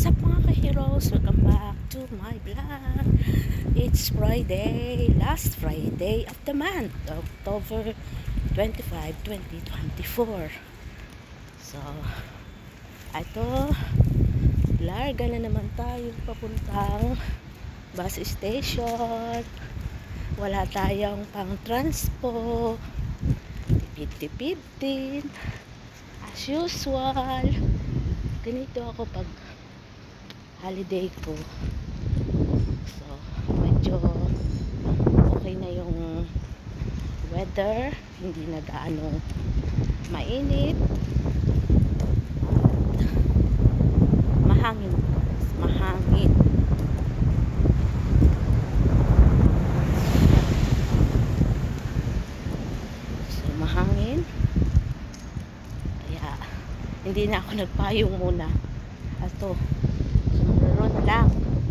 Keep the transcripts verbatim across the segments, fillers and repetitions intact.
What's up mga ka-heroes? Welcome back to my vlog. It's Friday, last Friday of the month, October twenty-fifth, twenty twenty-four. So, ito, larga na naman tayo papuntang bus station. Wala tayong pang transpo. Tipid-tipid din. As usual. Ganito ako pag holiday ko. So, medyo okay na yung weather. Hindi na gaano mainit. Mahangin. Mahangin. So, mahangin. Kaya, hindi na ako nagpayong muna. Ato. Sombrero na lang.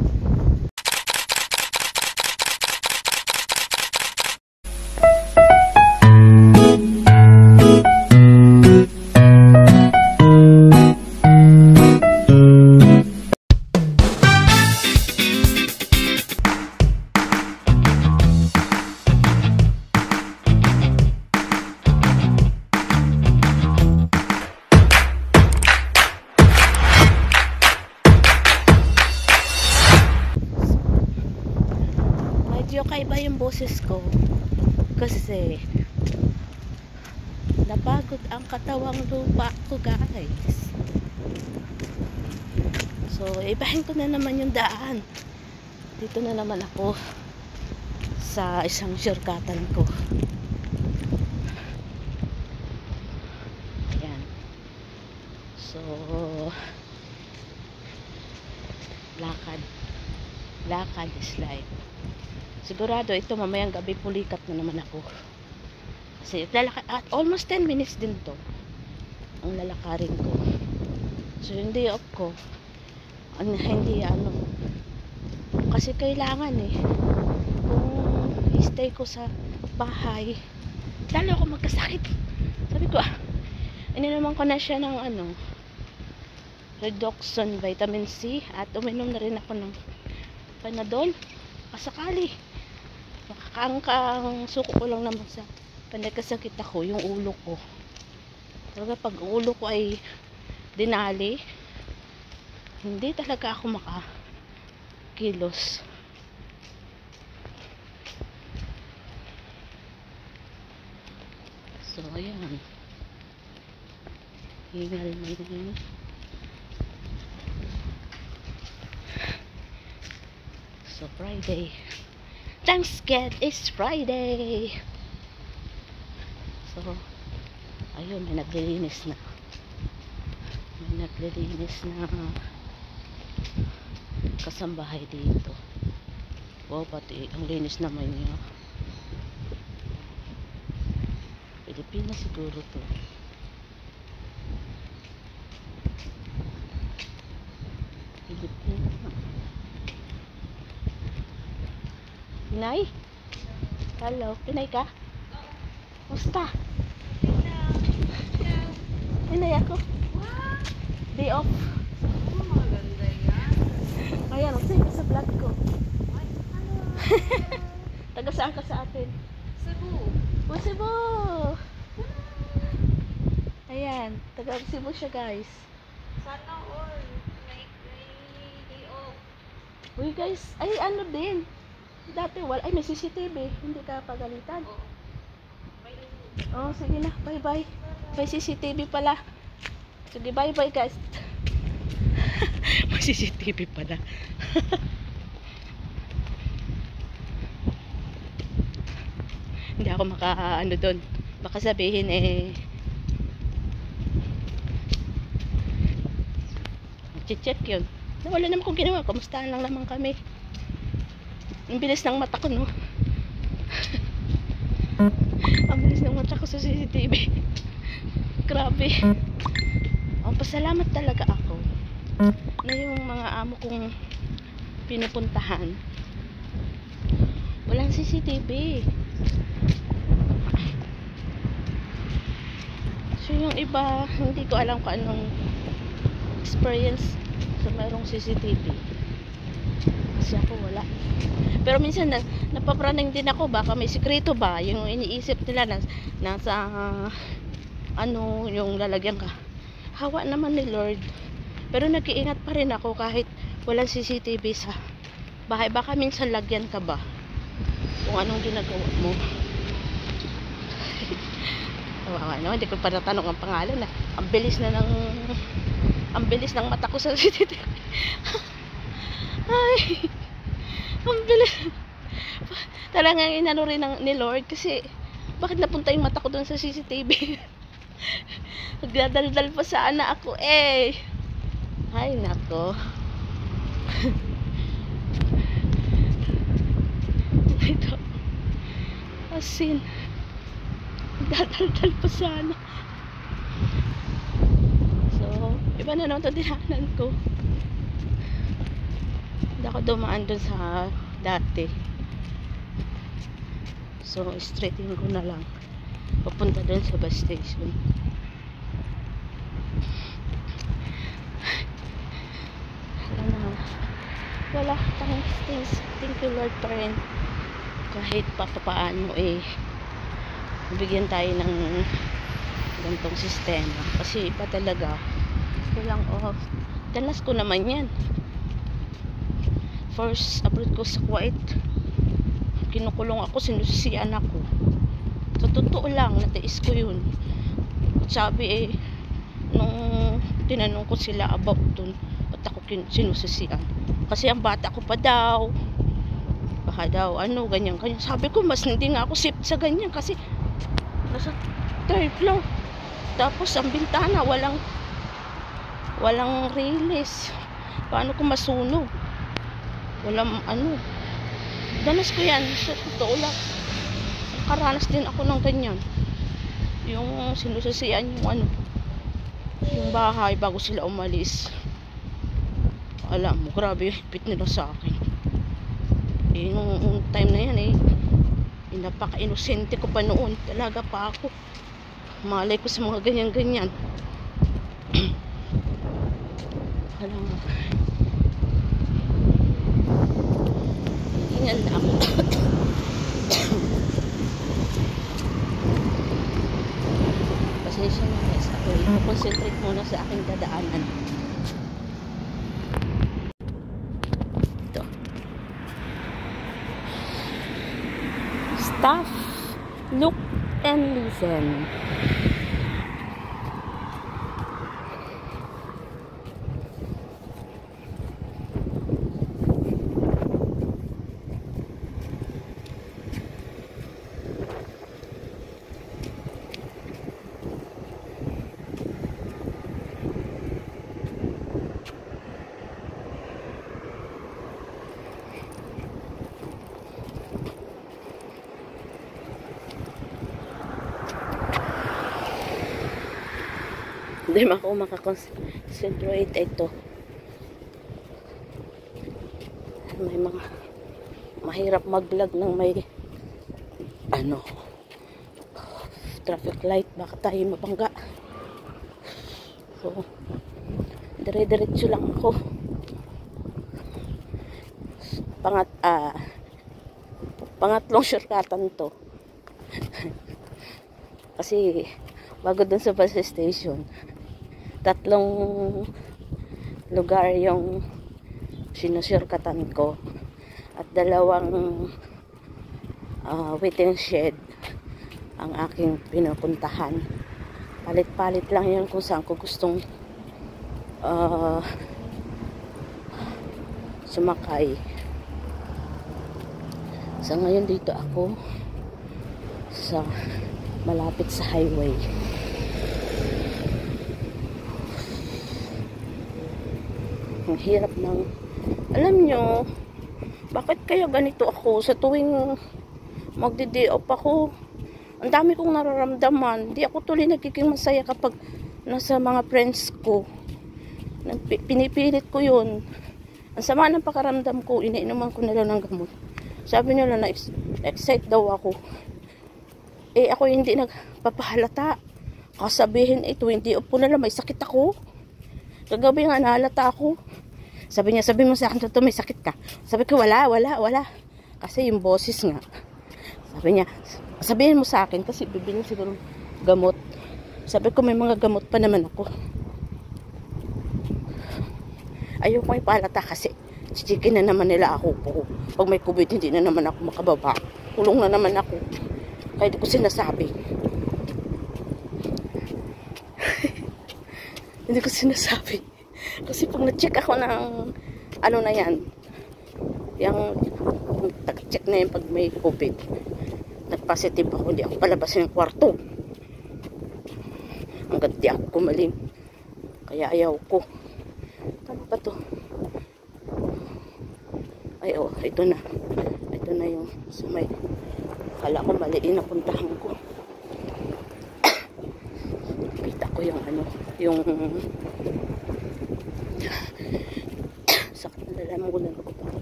Medyo kaiba yung boses ko kasi napagod ang katawang lupa ko, guys. So ibahin ko na naman yung daan. Dito na naman ako sa isang shortcutan ko. Ayan. So lakad lakad is life. Sigurado ito mamayang gabi pulikat na naman ako. Kasi lalakad, at almost ten minutes din to ang lalakarin ko. So hindi off ko. An hindi ano. Kasi kailangan eh. Kung stay ko sa bahay, lalo ako magkasakit. Sabi ko, ah, ininuman ko na siya ng ano, Redoxon vitamin C, at uminom na rin ako ng Panadol. Kasakali. Makakaangkang suko ko lang naman sa panagkasakit ako, yung ulo ko. Talaga pag ulo ko ay dinali, hindi talaga ako makakilos. So ayan, hingal na yun. So Friday, thanks God it's Friday. So ayun, may naglilinis na may naglilinis na kasambahay dito. Wow, pati ang linis naman niya. Pilipinas siguro to. Pilipinas. Pinay? Hello, Pinay ka? Musta? Pinay ako. Day off. Maganda yan. Ayan, sige ka sa vlog ko. Taga saan ka sa atin? Cebu. Oh, Cebu! Ayan, taga Cebu siya, guys. Sana all. May, may day off. Uy guys, ay ano din. Dati wala, ay may C C T V. Hindi ka pagalitan. Oh. May Oh, sige na, bye bye. May C C T V pala. Sige, bye bye guys. May C C T V pala. Hindi ako maka ano doon. Baka sabihin eh check yun. Wala naman kong ginawa. Kamustahan lang naman kami. Ang bilis ng mata ko, no? Ang bilis ng mata ko sa C C T V. Grabe. Oh, pasalamat talaga ako na yung mga amo kong pinupuntahan walang C C T V. So yung iba, hindi ko alam kung anong experience So mayroong C C T V. Kasi ako wala. Pero minsan na, napapraning din ako, baka may sikreto ba yung iniisip nila na nasa uh, ano yung lalagyan ka. Hawa naman ni Lord. Pero nag-iingat pa rin ako kahit walang C C T V sa bahay. Baka minsan lagyan ka ba kung anong ginagawa mo. Tawa no, hindi ko pa natanong ang pangalan na. Ang bilis na ng ang bilis ng mata ko sa C C T V. Ay, ang bilis. Talagang inano rin ng, ni Lord kasi bakit napunta yung mata ko doon sa C C T V. Nagdadaldal pa sana ako eh. Ay nako. Ito asin. Nagdadaldal pa sana. So iba na naman ito dinahanan ko. Hindi ako dumaan dun sa dati. So straightin ko na lang papunta dun sa bus station. Wala wala thanks, thanks thank you Lord pa rin kahit papapaano eh bigyan tayo ng ganitong sistema kasi iba talaga walang off. Danas ko naman yan. First abroad ko sa Kuwait, kinukulong ako, sinususian ako. Sa totoo lang, natiis ko yun. Sabi eh, nung tinanong ko sila about dun, ba't ako sinususian? Kasi ang bata ko pa daw, baka daw, ano, ganyan, ganyan. Sabi ko, mas hindi nga ako safe sa ganyan kasi nasa third floor. Tapos ang bintana, walang, walang release. Paano ko masunog? Walang ano. Danas ko yan. Sa totoo lang. Nakaranas din ako ng ganyan. Yung sinususian yung ano. Yung bahay bago sila umalis. Alam mo, grabe yung hipit nila sa akin. Eh, nung, nung time na yan eh. Napaka-inosente ko pa noon. Talaga pa ako. Malay ko sa mga ganyan-ganyan. Alam mo. Ingat na ako. Pasensya na guys. Ako i-concentrate muna sa aking dadaanan. Ito. Stop, look, and listen. Hindi ako makakonsentrate ito. May mga mahirap mag-vlog ng may ano traffic light, baka tayo mabangga. So dire-diretso lang ako. Pangat ah pangatlong shortcutan to. Kasi bago dun sa bus station, tatlong lugar yung sinusurkatan ko at dalawang uh, waiting shed ang aking pinupuntahan. Palit-palit lang yan kung saan ko gustong uh, sumakay. Sa ngayon dito ako sa malapit sa highway. Ang hirap ng, alam nyo, bakit kaya ganito ako sa tuwing magdi-day off ako? Ang dami kong nararamdaman. Di ako tuloy nagiging masaya kapag nasa mga friends ko. Pinipilit ko yun. Ang sama ng pakaramdam ko, iniinuman ko nila ng gamot. Sabi nila na excite daw ako. Eh ako hindi nagpapahalata. Kasabihin eh tuwing day off ko na lang may sakit ako. Kagabi nga nahalata ako. Sabi niya, sabi mo sa akin, totoo, may sakit ka. Sabi ko, wala, wala, wala. Kasi yung boses nga. Sabi niya, sabihin mo sa akin, kasi bibili siguro gamot. Sabi ko, may mga gamot pa naman ako. Ayoko ipalata kasi chichikin na naman nila ako po. Pag may COVID, hindi na naman ako makababa. Kulong na naman ako. Kaya di ko sinasabi. Hindi ko sinasabi. Kasi pag na-check ako ng ano na yan, yung tag-check na yun pag may COVID, nag-positive ako, hindi ako palabas ng kwarto. Hanggang di ako kumaling. Kaya ayaw ko. Ano ba to? Ay, oh, ito na. Ito na yung sa may, akala ko maliin na puntahan ko. Kita ko yung ano, yung sakit na lang mo na ako pa.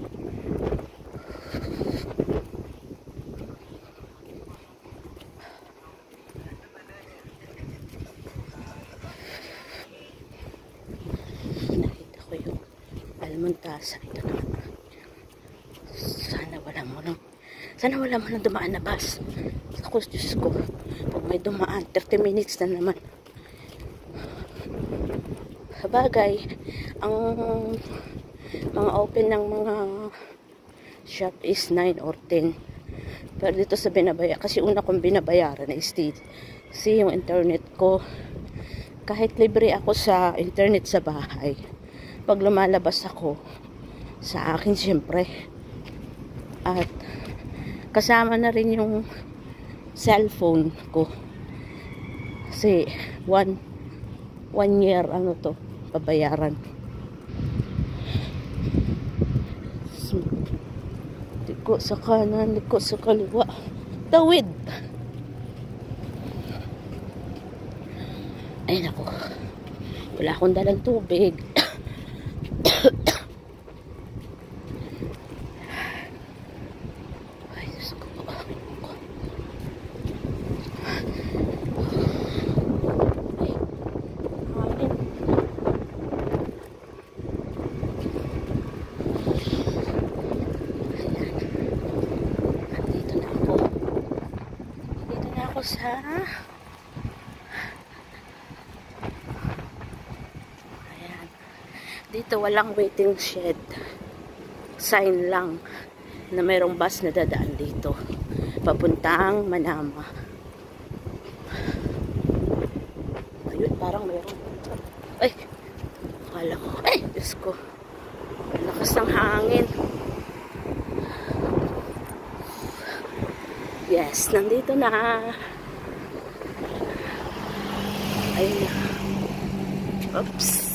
Nakita ko yung almontasa. Ito na. Sana wala mo nang sana wala mo nang dumaan na bus. Ako, Diyos ko, pag may dumaan thirty minutes na naman. Sabagay, ang mga open ng mga shop is nine or ten. Pero dito sa binabaya, kasi una kong binabayaran is si yung internet ko. Kahit libre ako sa internet sa bahay, pag lumalabas ako sa akin syempre, at kasama na rin yung cellphone ko, kasi one one year ano to pabayaran. Liko sa kanan, liko sa kaliwa, tawid. Ay naku, wala akong dalang tubig. Ay Diyos ko, sa ayan, dito walang waiting shed, sign lang na mayroong bus na dadaan dito papuntang Manama. Ayun, parang mayroong, ay, akala ko, ay, Diyos ko, lakas ng hangin. Yes, nandito na. Ayun na. Oops.